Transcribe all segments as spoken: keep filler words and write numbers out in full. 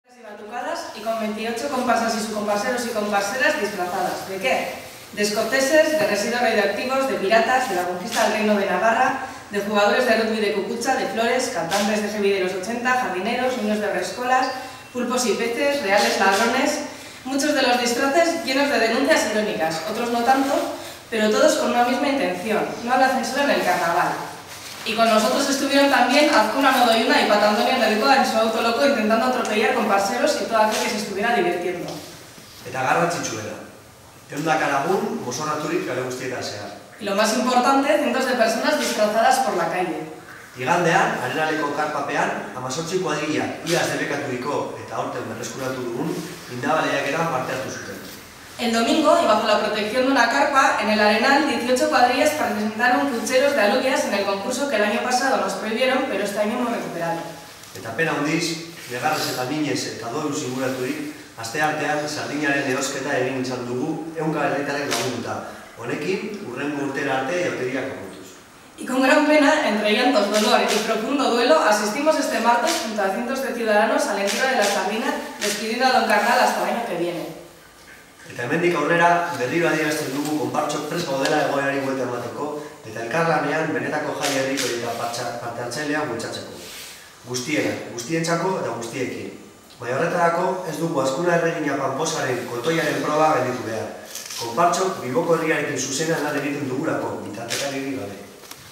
Y batucadas y con veintiocho comparsas y subcompaseros y comparseras disfrazadas. ¿De qué? De escoceses, de residuos radioactivos, de piratas, de la conquista del reino de Navarra, de jugadores de rugby de Cucucha, de flores, cantantes de heavy de los ochenta, jardineros, niños de rescolas, pulpos y peces, reales ladrones. Muchos de los disfraces llenos de denuncias irónicas, otros no tanto, pero todos con una misma intención: no a la censura en el carnaval. Y con nosotros estuvieron también Azcuna Nodoyuna y Patantonio Nerikoa en su auto loco intentando atropellar comparseros y todo aquel que se estuviera divirtiendo. Eta garrantzitsuena, ehunka lagun mozorraturik kale guztietan zehar. Y lo más importante, cientos de personas disfrazadas por la calle. Igandean, arenaleko karpapean, hemezortzi kuadrilla iaz debekaturiko eta aurten berreskuratu dugun indabaleakeran parte hartu zuten. El domingo, y bajo la protección de una carpa, en el Arenal, dieciocho cuadrillas presentaron pucheros de alubias en el concurso que el año pasado nos prohibieron, pero este año hemos recuperado. Eta pena handiz, negarrez eta minez eta doru zinguraturik, asteartean sardinaren erosketa egin izan dugu ehunka herritarrek lagunduta. Honekin, hurrengo urtera arte jautegiak agurtuz. Y con gran pena, entre llantos, dolor y profundo duelo, asistimos este martes junto a cientos de ciudadanos al entierro de la sardina, despidiendo a Don Carnal hasta el año que viene. Eta hemendik aurrera, berriro adierazten dugu konpartxok prest gaudela egoerari buelta emateko eta elkarlanean benetako jai herriko eta parte hartzailean bultzatzeko. Guztienak, guztientzako eta guztiekin. Baina horretarako ez dugu Azkuna Erregina Panposaren kotoiaren proba gelditu behar. Konpartxok Bilboko herriarekin zuzenean lan egiten dugulako, bitartekaririk gabe.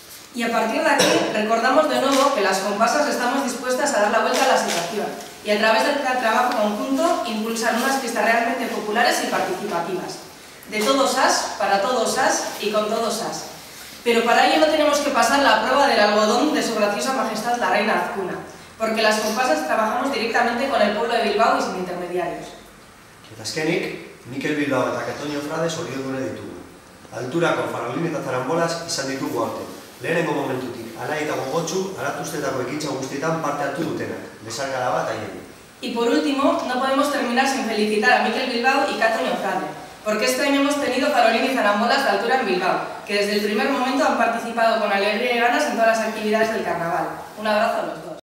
Y a partir de aquí, recordamos de nuevo que las comparsas estamos dispuestas a dar la vuelta a la situación y a través del trabajo conjunto impulsar unas fiestas realmente populares y participativas. De todos as, para todos as y con todos as. Pero para ello no tenemos que pasar la prueba del algodón de su graciosa majestad la reina Azcuna, porque las comparsas trabajamos directamente con el pueblo de Bilbao y sin intermediarios. Eta azkenik, Mikel Bilbao eta Katoño Frade zoriondune ditugu. Alturako farolin eta zarambolaz izan ditugu aurten. Lehenengo momentutik, alai eta gogotsu, aratuztetako ekintza guztietan parte hartu dutenak, besarkada bat aiegi. Y por último, no podemos terminar sin felicitar a Mikel Bilbao y Katoño Frade, porque este año hemos tenido farolín y zarambolas de altura en Bilbao, que desde el primer momento han participado con alegría y ganas en todas las actividades del carnaval. Un abrazo a los dos.